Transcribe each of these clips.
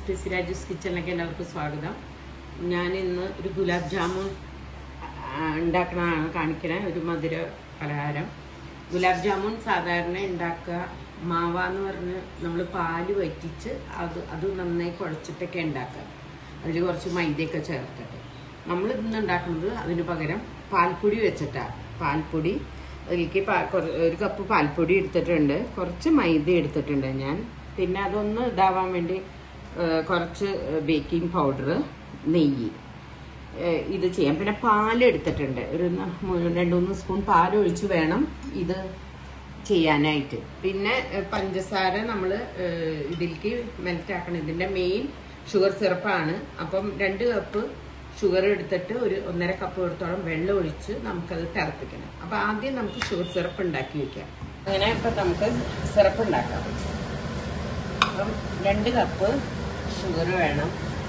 Tessy Raju's kitchen again. Swagadam. ഞാൻ ഇന്ന് ഒരു ഗുലാബ് ജാമുൻ ഉണ്ടാക്കണതാണ് കാണിക്കണേ ഒരു മധുര പലഹാരം. ഗുലാബ് ജാമുൻ സാധാരണ ഉണ്ടാക്കുക മാവ എന്ന് പറഞ്ഞ് നമ്മൾ പാല് വറ്റിച്ച് അത് നന്നായി കുഴച്ചിട്ടൊക്കെ ഉണ്ടാക്കുക. അതിൽ കുറച്ച് മൈദയൊക്കെ ചേർത്തിട്ട് നമ്മൾ ഇന്ന് ഉണ്ടാക്കുന്നത് അതിന് പകരം പാൽപ്പൊടി വെച്ചിട്ടാണ്. പാൽപ്പൊടി അതിലേക്ക് ഒരു കപ്പ് പാൽപ്പൊടി എടുത്തിട്ടുണ്ട്, കുറച്ച് മൈദ എടുത്തിട്ടുണ്ട് ഞാൻ. പിന്നെ അതൊന്ന് ഇതാവാൻ വേണ്ടി കുറച്ച് ബേക്കിംഗ് പൗഡർ, നെയ്യ് ഇത് ചെയ്യാം. പിന്നെ പാല് എടുത്തിട്ടുണ്ട്, ഒരു 2-3 സ്പൂൺ പാലൊഴിച്ച് വേണം ഇത് ചെയ്യാനായിട്ട്. പിന്നെ പഞ്ചസാര നമ്മൾ ഇതിലേക്ക് മെൽറ്റ് ആക്കണം. ഇതിന്റെ മെയിൻ ഷുഗർ സിറപ്പാണ്. അപ്പം 2 കപ്പ് ഷുഗർ എടുത്തിട്ട് ഒരു 1.5 കപ്പ് എടുത്തോളം വെള്ളം ഒഴിച്ച് നമുക്കത് തിളപ്പിക്കണം. അപ്പൊ ആദ്യം നമുക്ക് ഷുഗർ സിറപ്പ് ഉണ്ടാക്കി വെക്കാം. അങ്ങനെ ഇപ്പൊ നമുക്ക് സിറപ്പ് ഉണ്ടാക്കാം. അപ്പം 2 കപ്പ് ഷുഗർ വേണം.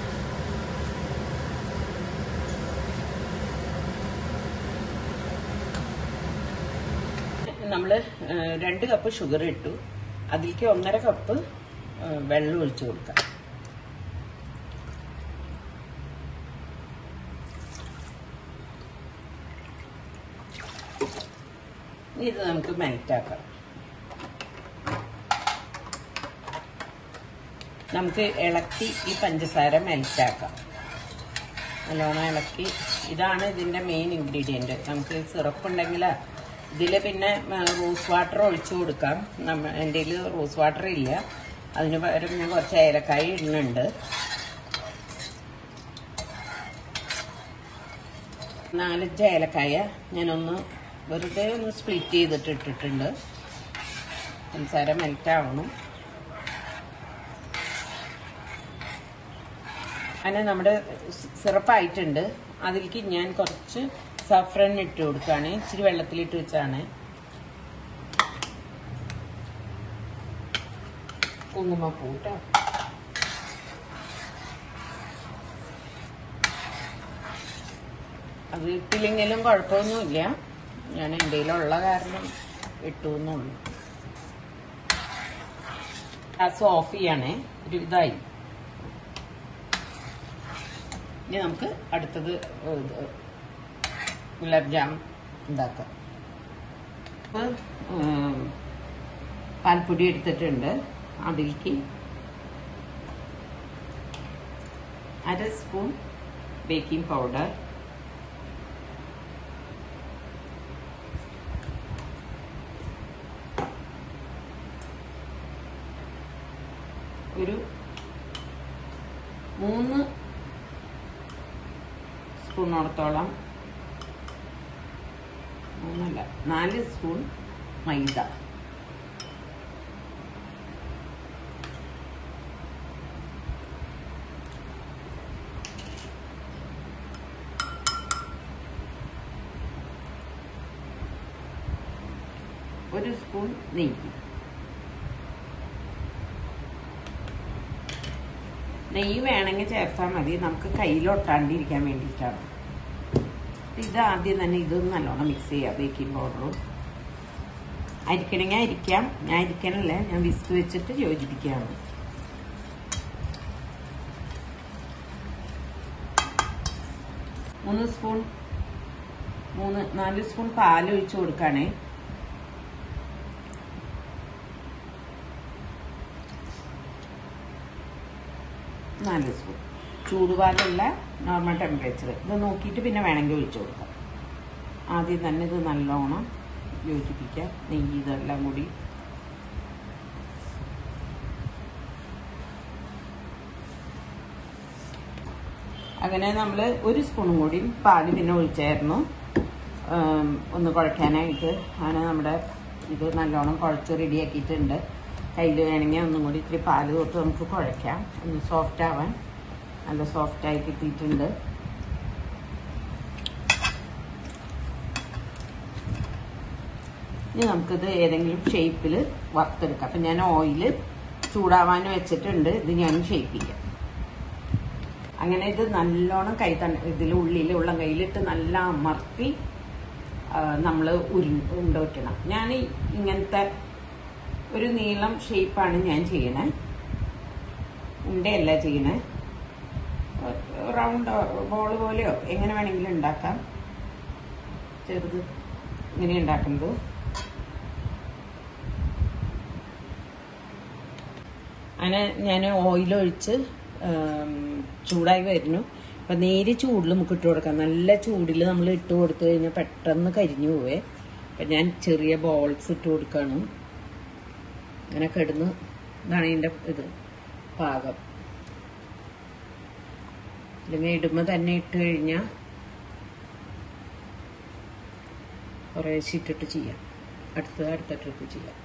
നമ്മൾ 2 കപ്പ് ഷുഗർ ഇട്ടു, അതിലേക്ക് 1.5 കപ്പ് വെള്ളം ഒഴിച്ചു കൊടുക്കാം. ഇത് നമുക്ക് മെൽറ്റാക്കാം. നമുക്ക് ഇളക്കി ഈ പഞ്ചസാര മെൽറ്റാക്കാം. നല്ലോണം ഇളക്കി. ഇതാണ് ഇതിന്റെ മെയിൻ ഇൻഗ്രീഡിയന്റ്. നമുക്ക് സിറപ്പ് ഉണ്ടെങ്കിൽ ഇതിൽ പിന്നെ റോസ് വാട്ടർ ഒഴിച്ചു കൊടുക്കാം. എൻ്റെ കയ്യിൽ റോസ് വാട്ടർ ഇല്ല, അതിന് പകരം ഞാൻ കുറച്ച് ഏലക്കായ ഇടുന്നുണ്ട്. 4-5 ഏലക്കായ ഞാനൊന്ന് വെറുതെ ഒന്ന് സ്പ്ലിറ്റ് ചെയ്തിട്ട് ഇട്ടിട്ടുണ്ട്. പഞ്ചസാര മെൽറ്റാവണം. അങ്ങനെ നമ്മുടെ സിറപ്പായിട്ടുണ്ട്. അതിലേക്ക് ഞാൻ കുറച്ച് സഫ്രൻ ഇട്ട് കൊടുക്കുകയാണ്. ഇച്ചിരി വെള്ളത്തിലിട്ട് വെച്ചാണ്. കുങ്കുമപ്പൂ കേട്ടോ. അത് ഇട്ടില്ലെങ്കിലും കുഴപ്പമൊന്നുമില്ല, ഞാൻ എൻ്റെ കയ്യിലുള്ള കാരണം ഇട്ടു എന്നുള്ളൂ. ഗ്യാസ് ഓഫ് ചെയ്യണേ. ഒരു ഇതായി. ഇനി നമുക്ക് അടുത്തത് ഗുലാബ് ജാമുൻ ഉണ്ടാക്കാം. അപ്പോൾ പാൽപ്പൊടി എടുത്തിട്ടുണ്ട്, അതിലേക്ക് 1/2 സ്പൂൺ ബേക്കിംഗ് പൗഡർ, ഒരു 3 സ്പൂണോടത്തോളം, 4 സ്പൂൺ മൈദ, ഒരു സ്പൂൺ നെയ്യ്. നെയ്യ് വേണമെങ്കിൽ ചേർത്താൽ മതി, നമുക്ക് കയ്യിലൊട്ടാണ്ടിരിക്കാൻ വേണ്ടിയിട്ടാണ്. ഇത് ആദ്യം തന്നെ ഇതൊന്ന് നല്ലോണം മിക്സ് ചെയ്യാം. ബേക്കിംഗ് പൗഡറും അരിക്കണമെങ്കിൽ അരിക്കാം, ഞാൻ അരിക്കണല്ലേ, ഞാൻ വിസ്ക് വെച്ചിട്ട് യോജിപ്പിക്കുകയാണ്. മൂന്ന് സ്പൂൺ 4 സ്പൂൺ പാൽ ഒഴിച്ചു കൊടുക്കുകയാണേ. സ്പൂൺ ചൂടുപാലല്ല, നോർമൽ ടെമ്പറേച്ചർ. ഇത് നോക്കിയിട്ട് പിന്നെ വേണമെങ്കിൽ ഒഴിച്ചു കൊടുക്കാം. ആദ്യം തന്നെ ഇത് നല്ലോണം യോജിപ്പിക്കാം, നെയ്യ് ഇതെല്ലാം കൂടി. അങ്ങനെ നമ്മൾ 1 സ്പൂണും കൂടി പാല് പിന്നെ ഒഴിച്ചായിരുന്നു ഒന്ന് കുഴയ്ക്കാനായിട്ട്. അങ്ങനെ നമ്മുടെ ഇത് നല്ലോണം കുഴച്ച് റെഡിയാക്കിയിട്ടുണ്ട്. കയ്യിൽ വേണമെങ്കിൽ ഒന്നും കൂടി ഇത്തിരി പാല് തൊട്ട് നമുക്ക് കുഴയ്ക്കാം, ഒന്ന് സോഫ്റ്റ് ആവാൻ. നല്ല സോഫ്റ്റായി കിട്ടിയിട്ടുണ്ട്. ഇനി നമുക്കിത് ഏതെങ്കിലും ഷേപ്പിൽ വറുത്തെടുക്കാം. അപ്പം ഞാൻ ഓയിൽ ചൂടാവാൻ വെച്ചിട്ടുണ്ട്, ഇത് ഞാൻ ഷേപ്പ് ചെയ്യാം. അങ്ങനെ ഇത് നല്ലോണം ഇതിൽ ഉള്ളിലുള്ള കയ്യിലിട്ട് നല്ല അമർത്തി നമ്മൾ ഉരുണ്ടോറ്റണം. ഞാൻ ഇങ്ങനത്തെ ഒരു നീളം ഷേപ്പാണ് ഞാൻ ചെയ്യണേ. ഉണ്ടയല്ല ചെയ്യണേ, റൗണ്ട് ബോൾ പോലെയോ എങ്ങനെ വേണമെങ്കിലും ഉണ്ടാക്കാം. ചെറുത് ഇങ്ങനെ ഉണ്ടാക്കുന്നത്. അങ്ങനെ ഞാൻ ഓയിലൊഴിച്ച് ചൂടായി വരുന്നു. അപ്പം നേരെ ചൂടിൽ നമുക്ക് ഇട്ട് കൊടുക്കാം. നല്ല ചൂടിൽ നമ്മൾ ഇട്ട് കൊടുത്തു കഴിഞ്ഞാൽ പെട്ടെന്ന് കരിഞ്ഞു പോവേ. അപ്പം ഞാൻ ചെറിയ ബോൾസ് ഇട്ട് കൊടുക്കുകയാണ്. അങ്ങനെ കിടന്ന് ഇതാണ് ഇതിൻ്റെ ഇത് പാകം. അല്ലെങ്കിൽ ഇടുമ്പോൾ തന്നെ ഇട്ട് കഴിഞ്ഞാൽ കുറേശ്ശെ ഇട്ടിട്ട് ചെയ്യാം. അടുത്ത ട്രിപ്പ് ചെയ്യാം.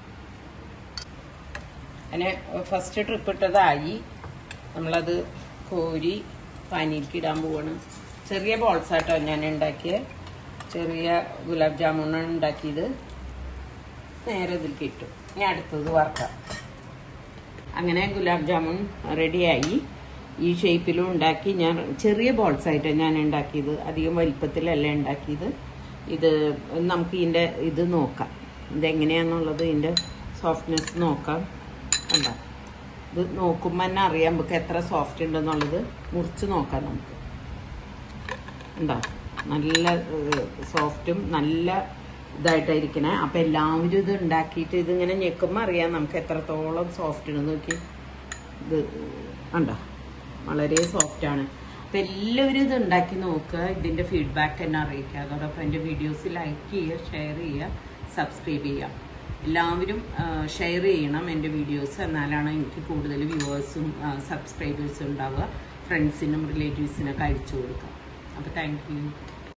അങ്ങനെ ഫസ്റ്റ് ട്രിപ്പ് ഇട്ടതായി. നമ്മളത് കോരി പാനിയിലേക്ക് ഇടാൻ പോവാണ്. ചെറിയ ബോൾസാട്ടോ ഞാൻ ഉണ്ടാക്കിയത്. ചെറിയ ഗുലാബ് ജാമുനാണ് ഉണ്ടാക്കിയത്. നേരെ ഇതിലേക്ക് ഇട്ടു. ഇനി അടുത്തത് വറക്കാം. അങ്ങനെ ഗുലാബ് ജാമുൻ റെഡിയായി. ഈ ഷേപ്പിലും ഉണ്ടാക്കി. ഞാൻ ചെറിയ ബോൾസായിട്ടാണ് ഞാൻ ഉണ്ടാക്കിയത്, അധികം വലിപ്പത്തിലല്ല ഉണ്ടാക്കിയത്. ഇത് നമുക്ക് ഇതിൻ്റെ ഇത് നോക്കാം, ഇതെങ്ങനെയാണെന്നുള്ളത്, ഇതിൻ്റെ സോഫ്റ്റ്നെസ് നോക്കാം. കണ്ടോ, ഇത് നോക്കുമ്പോൾ തന്നെ അറിയാം നമുക്ക് എത്ര സോഫ്റ്റ് ഉണ്ടെന്നുള്ളത്. മുറിച്ച് നോക്കാം നമുക്ക്. ഉണ്ടോ, നല്ല സോഫ്റ്റും നല്ല ഇതായിട്ടായിരിക്കണേ. അപ്പം എല്ലാവരും ഇത് ഉണ്ടാക്കിയിട്ട് ഇതിങ്ങനെ ഞെക്കുമ്പോൾ അറിയാം നമുക്ക് എത്രത്തോളം സോഫ്റ്റ് ഉണ്ടെന്ന്. നോക്കി, ഇത് ഉണ്ടോ, വളരെ സോഫ്റ്റാണ്. അപ്പം എല്ലാവരും ഇത് ഉണ്ടാക്കി നോക്കുക. ഇതിൻ്റെ ഫീഡ്ബാക്ക് എന്നെ അറിയിക്കുക. അതോടൊപ്പം എൻ്റെ വീഡിയോസ് ലൈക്ക് ചെയ്യുക, ഷെയർ ചെയ്യുക, സബ്സ്ക്രൈബ് ചെയ്യുക. എല്ലാവരും ഷെയർ ചെയ്യണം എൻ്റെ വീഡിയോസ്. എന്നാലാണ് എനിക്ക് കൂടുതൽ വ്യൂവേഴ്സും സബ്സ്ക്രൈബേഴ്സും ഉണ്ടാവുക. ഫ്രണ്ട്സിനും റിലേറ്റീവ്സിനൊക്കെ അയച്ചു കൊടുക്കാം. അപ്പോൾ താങ്ക് യു.